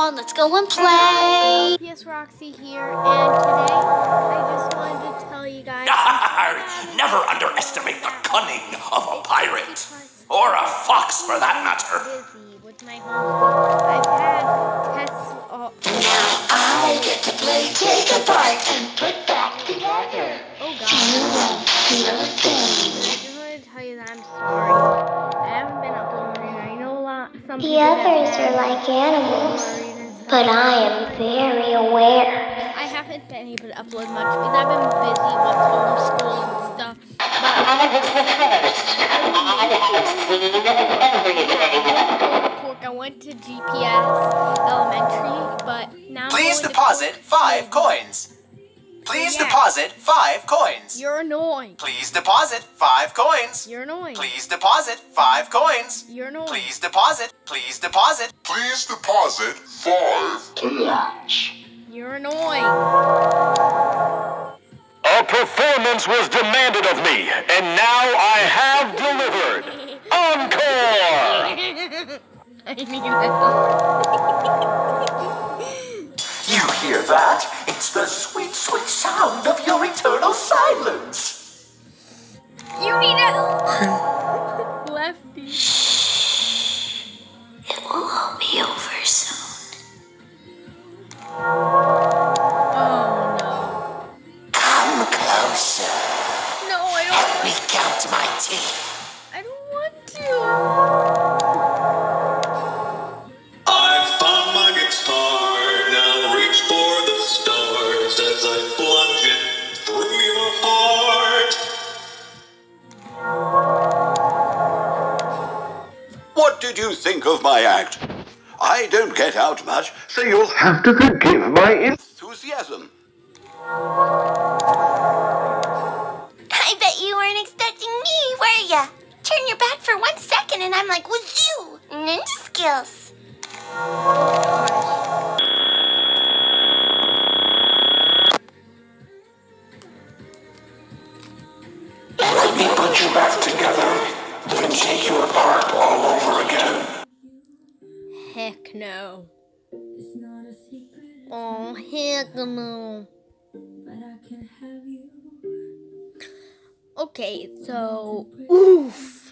on, let's go and play. Yes, Roxy here, and today I just wanted to tell you guys. Never underestimate the cunning of a pirate, or a fox for that matter. Busy with my homeschool. I've had tests. Now I get to play take apart and put back together. Oh God! You won't feel a thing. I just wanted to tell you that I'm sorry. I haven't been uploading. I know a lot. Some The others are like animals, but I am very aware. I haven't been able to upload much because I've been busy with homeschool and stuff. But I have seen everything. I went to GPS Elementary, but now Please I'm going deposit to 5 coins. Please Yeah. deposit 5 coins. You're annoying. Please deposit 5 coins. You're annoying. Please deposit 5 coins. You're annoying. Please deposit. Please deposit. Please deposit 5. To lunch. You're annoying. A performance was demanded of me, and now I have delivered. Encore! I mean, You hear that? It's the sweet, sweet sound of your eternal silence. you need a lefty. It will all be over soon. Oh no. Come closer. No, I Help don't. me count my teeth. I don't want to. I've found my guitar, now reach for the stars as I plunge it through your heart. What did you think of my act? I don't get out much, so you'll have to forgive my enthusiasm. I bet you weren't expecting me, were ya? Turn your back for 1 second and I'm like, wazoo! Ninja skills. Let me put you back together, then take you apart all over again. Heck no. Oh, heck no. Okay, so, oof.